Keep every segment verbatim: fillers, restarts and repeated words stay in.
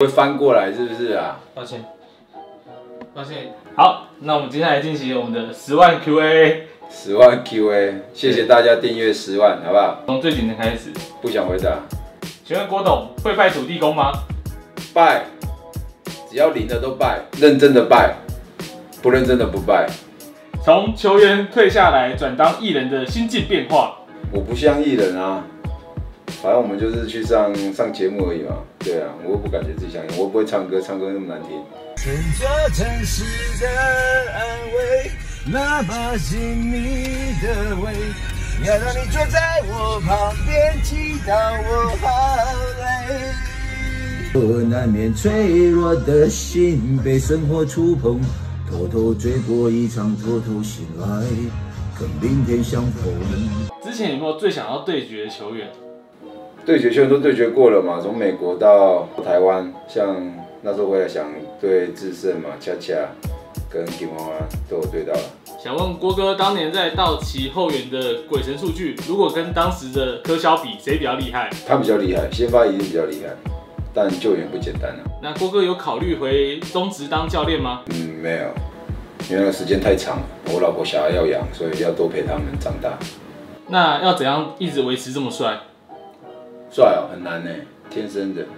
会翻过来是不是啊？ 抱歉，抱歉。好，那我们接下来进行我们的十万 Q A。 十万 Q A， 谢谢大家订阅十万，好不好？ 从最简单开始。 不想回答。 请问郭董会拜土地公吗？ 拜，只要灵的都拜，认真的拜，不认真的不拜。 从球员退下来转当艺人的心境变化。 我不像艺人啊，反正我们就是去上上节目而已嘛。对啊，我又不感觉自己像艺人，我又不会唱歌，唱歌那么难听。 选择诚实的安慰，哪怕心里的味，要让你坐在我旁边，祈祷我好累。我难免脆弱的心被生活触碰，偷偷追过一场，偷偷醒来，跟明天相逢。 之前有没有最想要对决的球员？ 对决球员都对决过了嘛，从美国到台湾，像那时候我也想对智胜嘛、恰恰跟金花都有对到了。 想问郭哥，当年在道奇后援的鬼神数据，如果跟当时的柯萧比，谁比较厉害？ 他比较厉害，先发一定比较厉害，但救援不简单啊。 那郭哥有考虑回中职当教练吗？ 嗯，没有，因为那个时间太长了，我老婆小孩要养，所以要多陪他们长大。 那要怎样一直维持这么帅？ 帅哦，很难呢，天生的。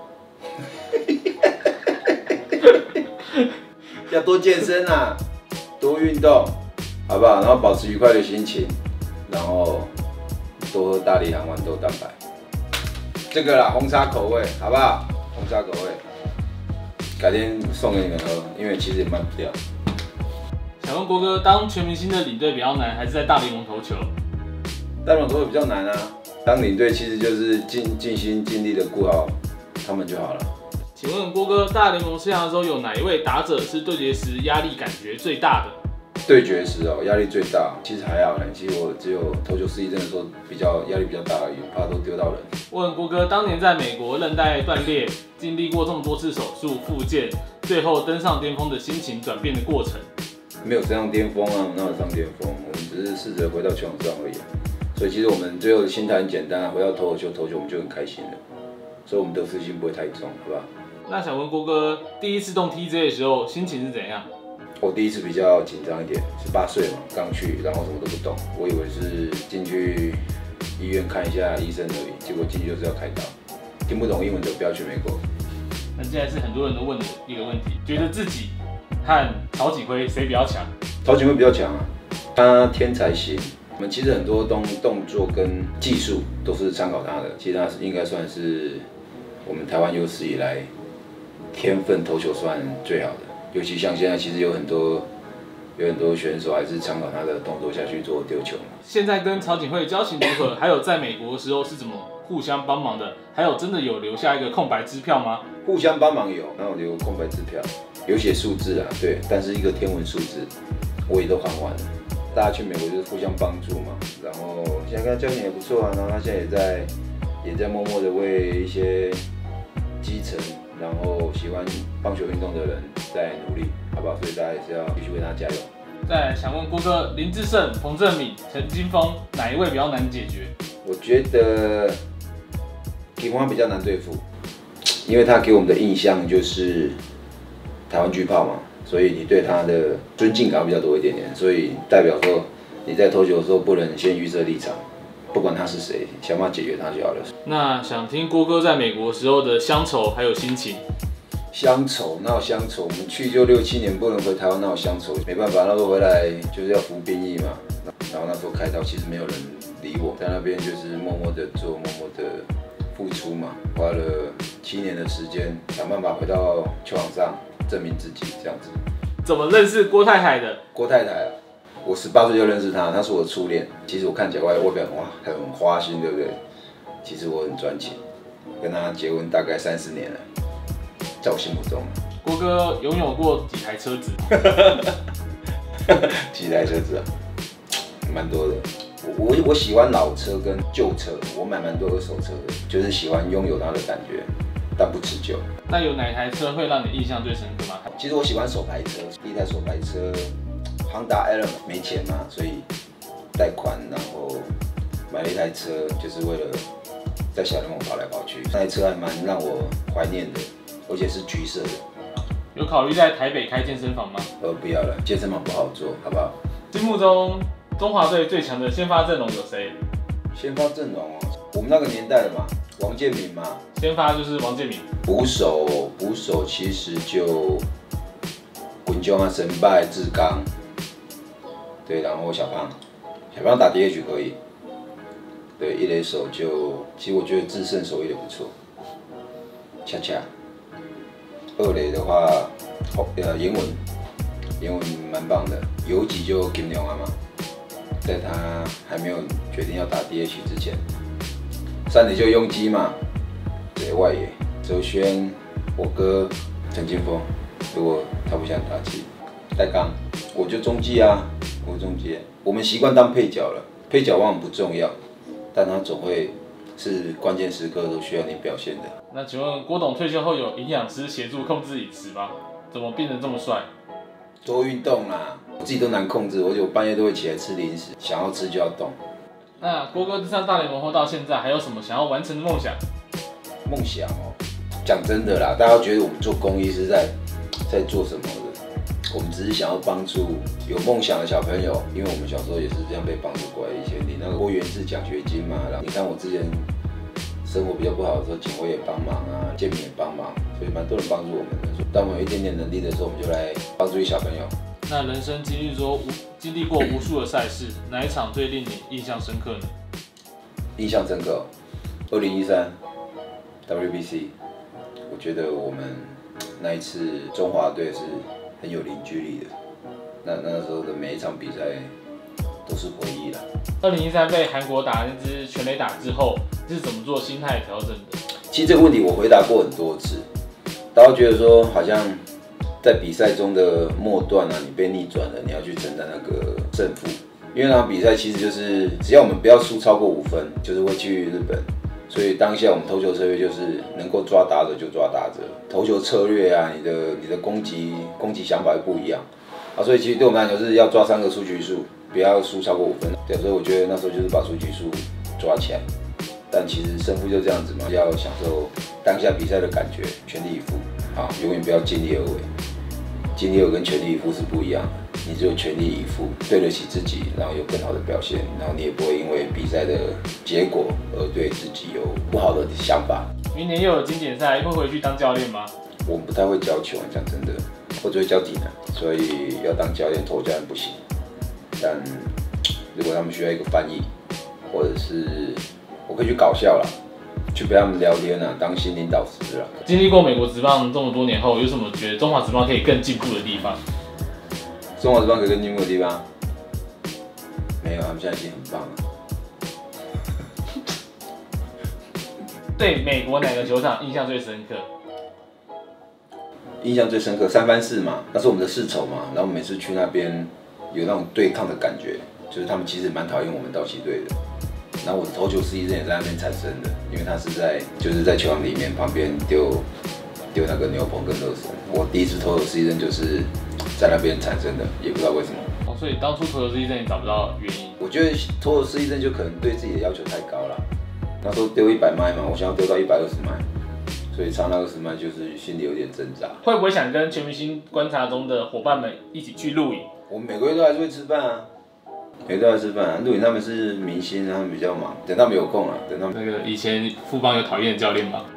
要多健身啊，多运动，好不好？然后保持愉快的心情，然后多喝大力含豌豆蛋白。这个啦，红茶口味，好不好？红茶口味，改天送给你们喝，因为其实也卖不掉。 想问郭哥，当全明星的领队比较难，还是在大联盟投球？ 大联盟投球比较难啊，当领队其实就是尽尽心尽力的顾好他们就好了。 请问郭哥，大联盟生涯的时候有哪一位打者是对决时压力感觉最大的？ 对决时哦，压力最大，其实还好呢。其实我只有投球失忆症的时候比较压力比较大而已，怕都丢到人。 问郭哥，当年在美国韧带断裂，经历过这么多次手术复健，最后登上巅峰的心情转变的过程。 没有登上巅峰啊，哪有上巅峰？我们只是试着回到球场上而已啊。所以其实我们最后的心态很简单啊，回到投球投球我们就很开心了。所以我们得失心不会太重，好吧？ 那想问郭哥，第一次动 T J 的时候心情是怎样？ 我第一次比较紧张一点，十八岁嘛，刚去，然后什么都不懂，我以为是进去医院看一下医生而已，结果进去就是要开刀。听不懂英文的不要去美国。 那接下来是很多人都问的一个问题，觉得自己和曹锦辉谁比较强？ 曹锦辉比较强啊，他天才型。我们其实很多动动作跟技术都是参考他的，其实他是应该算是我们台湾有史以来天分投球算最好的。尤其像现在，其实有很多有很多选手还是参考他的动作下去做丢球。 现在跟曹锦辉交情如何？还有在美国的时候是怎么互相帮忙的？还有真的有留下一个空白支票吗？ 互相帮忙有，然后留空白支票，有写数字啊，对，但是一个天文数字，我也都还完了。大家去美国就是互相帮助嘛，然后现在跟他交情也不错啊，然后他现在也在也在默默的为一些基层，然后喜欢棒球运动的人在努力，好不好？所以大家也是要继续为他加油。 再来想问郭哥，林智胜、彭政闵、陈金锋哪一位比较难解决？ 我觉得金花比较难对付，因为他给我们的印象就是台湾巨炮嘛。所以你对他的尊敬感比较多一点点，所以代表说你在投球的时候不能先预设立场，不管他是谁，想办法解决他就好了。那想听郭哥在美国时候的乡愁还有心情。 乡愁哪有乡愁？我们去就六七年不能回台湾，哪有乡愁？没办法，那时候回来就是要服兵役嘛。然后那时候开刀，其实没有人理我，在那边就是默默的做，默默的付出嘛，花了七年的时间，想办法回到球场上。证明自己这样子。 怎么认识郭太太的？ 郭太太啊，我十八岁就认识她，她是我的初恋。其实我看起来外外表哇很花心，对不对？其实我很专情，跟她结婚大概三十年了，在我心目中。 郭哥拥有过几台车子？ 几台车子啊，蛮多的。我我我喜欢老车跟旧车，我买蛮多二手车的，就是喜欢拥有它的感觉。但不持久。 那有哪一台车会让你印象最深刻吗？ 其实我喜欢手排车，第一台手排车 Honda Element， 没钱嘛，所以贷款，然后买了一台车，就是为了在小联盟跑来跑去。那台车还蛮让我怀念的， 而且是橘色的。 有考虑在台北开健身房吗？ 呃，不要了，健身房不好做，好不好？ 心目中中华队最强的先发阵容有谁？ 先发阵容哦，我们那个年代的嘛，王建民嘛。 先发就是王建民。 捕手，捕手其实就滚中啊、神拜、志刚，对，然后小胖，小胖打 D H 可以。对，一垒手就，其实我觉得智胜守也不错，恰恰。二垒的话，呃，严文，严文蛮棒的。游击就金牛啊嘛，在他还没有决定要打 D H 之前。三垒就拥基嘛，对，外野周轩，我哥陈金峰，如果他不想打击，戴刚，我就中继啊，我中继。我们习惯当配角了，配角往往不重要，但他总会是关键时刻都需要你表现的。 那请问郭董退休后有营养师协助控制饮食吗？怎么变得这么帅？ 多运动啦，我自己都难控制，而且我半夜都会起来吃零食，想要吃就要动。 那郭哥上大联盟后到现在，还有什么想要完成的梦想？ 梦想哦，讲真的啦，大家觉得我们做公益是在在做什么的？我们只是想要帮助有梦想的小朋友，因为我们小时候也是这样被帮助过来。以前领那个多元制奖学金嘛，然后你看我之前生活比较不好的时候，警卫也帮忙啊，健民也帮忙，所以蛮多人帮助我们的。当我们有一点点能力的时候，我们就来帮助一小朋友。 那人生经历说经历过无数的赛事，哪一场最令你印象深刻呢？ 印象深刻，二零一三 W B C， 我觉得我们那一次中华队是很有凝聚力的。那那时候的每一场比赛都是回忆啦。 二零一三被韩国打那支全垒打之后，是怎么做心态调整的？ 其实这个问题我回答过很多次，大家觉得说好像在比赛中的末段啊，你被逆转了，你要去承担那个胜负。因为那场比赛其实就是只要我们不要输超过五分，就是会去日本。所以当下我们投球策略就是能够抓打者就抓打者，投球策略啊，你的你的攻击攻击想法不一样啊，所以其实对我们来讲就是要抓三个出局数，不要输超过五分。对，所以我觉得那时候就是把出局数抓起来。但其实胜负就这样子嘛，要享受当下比赛的感觉，全力以赴啊，永远不要尽力而为。尽力而为跟全力以赴是不一样的。你只有全力以赴，对得起自己，然后有更好的表现，然后你也不会因为比赛的结果而对自己有不好的想法。 明年又有经典赛，会回去当教练吗？ 我们不太会教球，讲真的，我只会教体能，所以要当教练、投教练不行。但如果他们需要一个翻译，或者是我可以去搞笑啦，去陪他们聊天啊，当心灵导师啦。 经历过美国职棒这么多年后，有什么觉得中华职棒可以更进步的地方？ 中华职棒可以更进步的地方，没有，他们现在已经很棒了。 对美国哪个球场印象最深刻？ 印象最深刻，三藩市嘛，那是我们的世仇嘛，然后我们每次去那边有那种对抗的感觉，就是他们其实蛮讨厌我们道奇队的。然后我的投球失忆症也在那边产生的，因为他是在就是在球场里面旁边丢丢那个牛棚跟垃圾。我第一次投球失忆症就是在那边产生的，也不知道为什么。 哦，所以当初投球失忆症也找不到原因。 我觉得投球失忆症就可能对自己的要求太高了。那时候丢一百迈嘛，我想要丢到一百二十迈，所以差那二十迈就是心里有点挣扎。 会不会想跟全明星观察中的伙伴们一起去露营？ 我们每个月都还是会吃饭啊。每个都在吃饭、啊，露营他们是明星，他们比较忙，等他们有空了、啊，等他们。 那个以前富邦有讨厌的教练吗？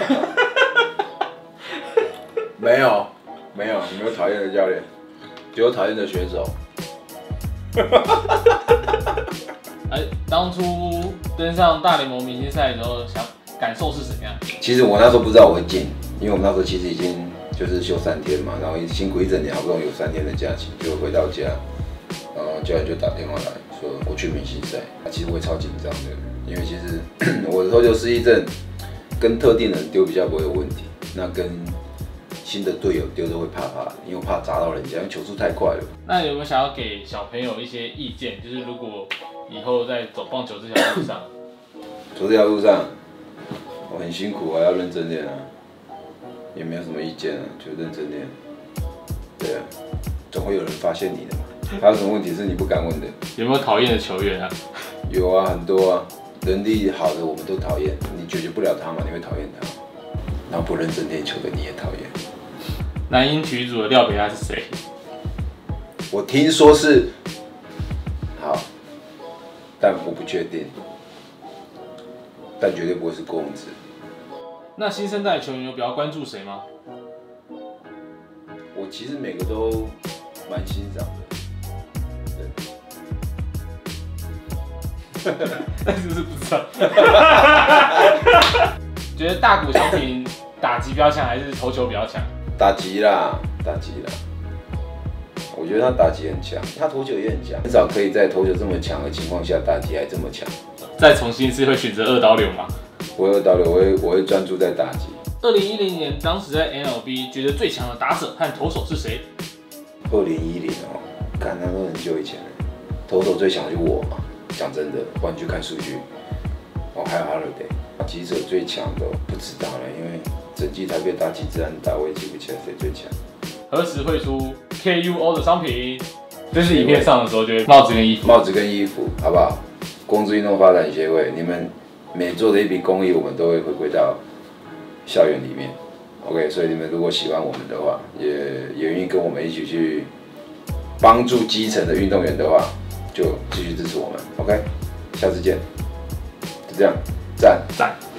没有，没有，没有讨厌的教练，只有讨厌的选手。 哎，当初登上大联盟明星赛的时候，想感受是怎样？ 其实我那时候不知道我会进，因为我们那时候其实已经就是休三天嘛，然后辛苦一整年，好不容易有三天的假期，就回到家。然后教练就打电话来说我去明星赛，其实我也超紧张的，因为其实我的投球失忆症跟特定人丢比较不会有问题，那跟新的队友丢都会怕怕，因为我怕砸到人家，因为球速太快了。 那有没有想要给小朋友一些意见？就是如果以后在走棒球这条路上， 走这条路上我很辛苦啊，要认真练啊，也没有什么意见啊，就认真练。对啊，总会有人发现你的嘛。还有什么问题是你不敢问的？ 有没有讨厌的球员啊？ 有啊，很多啊，能力好的我们都讨厌，你解决不了他嘛，你会讨厌他。 然后不认真练球的你也讨厌。 男音曲组的廖北亚是谁？ 我听说是好，但我不确定，但绝对不会是郭泓志。 那新生代球员有比较关注谁吗？ 我其实每个都蛮欣赏的，对。 但是是不知道。觉得大谷翔平打击比较强，还是投球比较强？ 打击啦，打击啦。我觉得他打击很强，他投球也很强，很少可以在投球这么强的情况下，打击还这么强。 再重新一次会选择二刀流吗？ 不会二刀流，我会我会专注在打击。 二零一零年，当时在 N L B 觉得最强的打者和投手是谁？ 二零一零哦，看那都很久以前了。投手最强的就我嘛，讲真的，不然你去看数据。哦，还有 Holiday， 打击者最强的不知道了，因为整季台北打击自然打，我也记不起来谁最强。 何时会出 K U O 的商品？就是影片上的时候就会帽子跟衣服， 帽子跟衣服，好不好？公资运动发展协会，你们每做的一笔公益，我们都会回归到校园里面。OK， 所以你们如果喜欢我们的话，也也愿意跟我们一起去帮助基层的运动员的话，就继续支持我们。OK， 下次见。就这样，赞赞。